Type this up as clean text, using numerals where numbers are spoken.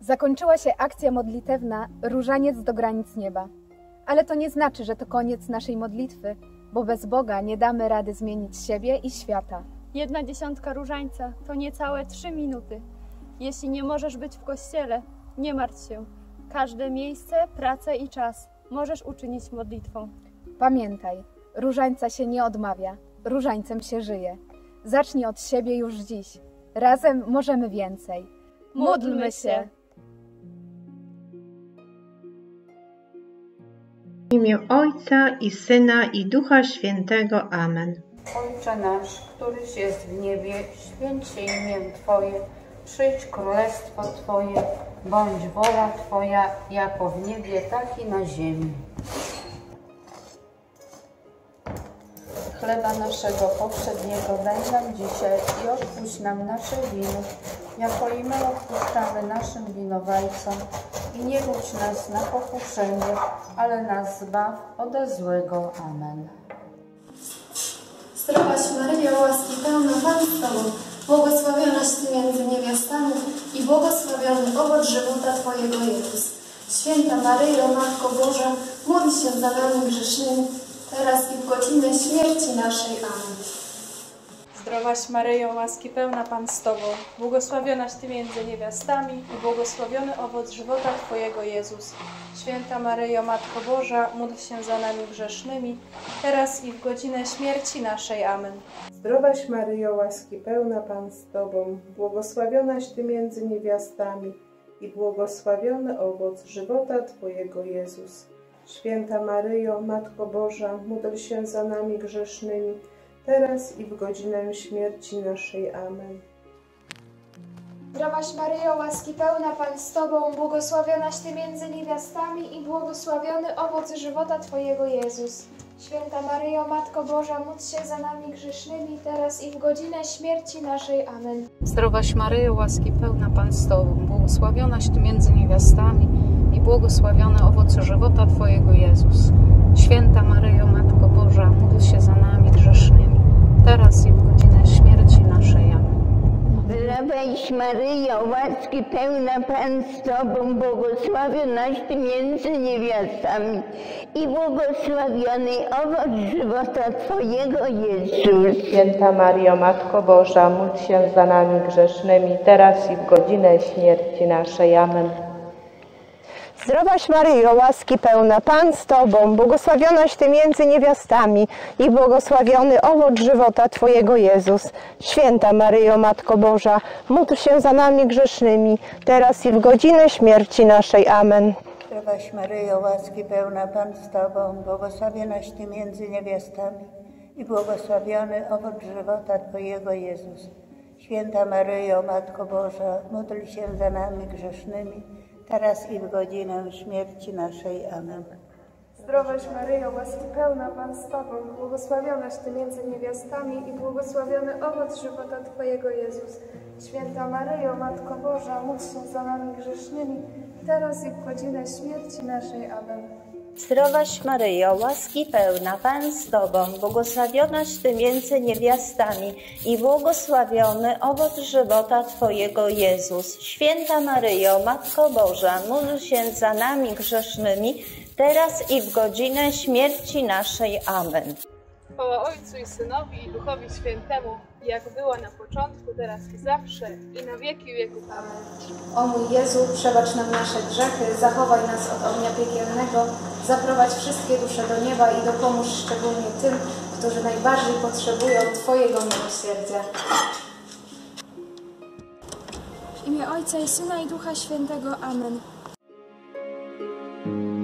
Zakończyła się akcja modlitewna Różaniec do granic nieba. Ale to nie znaczy, że to koniec naszej modlitwy, bo bez Boga nie damy rady zmienić siebie i świata. 1/10 różańca to niecałe 3 minuty. Jeśli nie możesz być w kościele, nie martw się. Każde miejsce, pracę i czas możesz uczynić modlitwą. Pamiętaj, różańca się nie odmawia, różańcem się żyje. Zacznij od siebie już dziś. Razem możemy więcej. Módlmy się! W imię Ojca i Syna i Ducha Świętego. Amen. Ojcze nasz, któryś jest w niebie, święć się imię Twoje, przyjdź królestwo Twoje, bądź wola Twoja, jako w niebie, tak i na ziemi. Chleba naszego powszedniego daj nam dzisiaj i odpuść nam nasze winy, jako i my odpuszczamy naszym winowajcom. I nie wódź nas na pokuszenie, ale nas zbaw ode złego. Amen. Zdrowaś Maryjo, łaski pełna, Pan z Tobą, błogosławionaś Ty między niewiastami i błogosławiony owoc żywota Twojego Jezus. Święta Maryjo, Matko Boża, módl się za nami grzesznymi, teraz i w godzinę śmierci naszej. Amen. Zdrowaś Maryjo, łaski pełna, Pan z Tobą, błogosławionaś Ty między niewiastami i błogosławiony owoc żywota Twojego Jezus. Święta Maryjo, Matko Boża, módl się za nami grzesznymi, teraz i w godzinę śmierci naszej. Amen. Zdrowaś Maryjo, łaski pełna, Pan z Tobą, błogosławionaś Ty między niewiastami i błogosławiony owoc żywota Twojego Jezus. Święta Maryjo, Matko Boża, módl się za nami grzesznymi, teraz i w godzinę śmierci naszej. Amen. Zdrowaś Maryjo, łaski pełna, Pan z Tobą, błogosławionaś Ty między niewiastami i błogosławiony owoc żywota Twojego Jezus. Święta Maryjo, Matko Boża, módl się za nami grzesznymi, teraz i w godzinę śmierci naszej. Amen. Zdrowaś Maryjo, łaski pełna, Pan z Tobą, błogosławionaś Ty między niewiastami i błogosławiony owoc żywota Twojego Jezus. Święta Maryjo, Matko Boża, módl się za nami grzesznymi, teraz i w godzinę śmierci naszej. Amen. Zdrowaś Maryjo, łaski pełna, Pan z Tobą, błogosławionaś Ty między niewiastami i błogosławiony owoc żywota Twojego Jezus. Święta Maryjo, Matko Boża, módl się za nami grzesznymi, teraz i w godzinę śmierci naszej. Amen. Zdrowaś Maryjo, łaski pełna, Pan z Tobą, błogosławionaś Ty między niewiastami i błogosławiony owoc żywota Twojego Jezus. Święta Maryjo, Matko Boża, módl się za nami grzesznymi, teraz i w godzinę śmierci naszej. Amen. Zdrowaś Maryjo, łaski pełna, Pan z Tobą, błogosławionaś Ty między niewiastami i błogosławiony owoc żywota Twojego Jezus. Święta Maryjo, Matko Boża, módl się za nami grzesznymi, teraz i w godzinę śmierci naszej. Amen. Zdrowaś Maryjo, łaski pełna, Pan z Tobą, błogosławionaś Ty między niewiastami i błogosławiony owoc żywota Twojego Jezus. Święta Maryjo, Matko Boża, módl się za nami grzesznymi, teraz i w godzinę śmierci naszej. Amen. Zdrowaś Maryjo, łaski pełna, Pan z Tobą, błogosławionaś Ty między niewiastami i błogosławiony owoc żywota Twojego Jezus. Święta Maryjo, Matko Boża, módl się za nami grzesznymi, teraz i w godzinę śmierci naszej. Amen. Chwała Ojcu i Synowi i Duchowi Świętemu, jak była na początku, teraz i zawsze, i na wieki wieków. Amen. O mój Jezu, przebacz nam nasze grzechy, zachowaj nas od ognia piekielnego, zaprowadź wszystkie dusze do nieba i dopomóż szczególnie tym, którzy najbardziej potrzebują Twojego miłosierdzia. W imię Ojca i Syna i Ducha Świętego. Amen.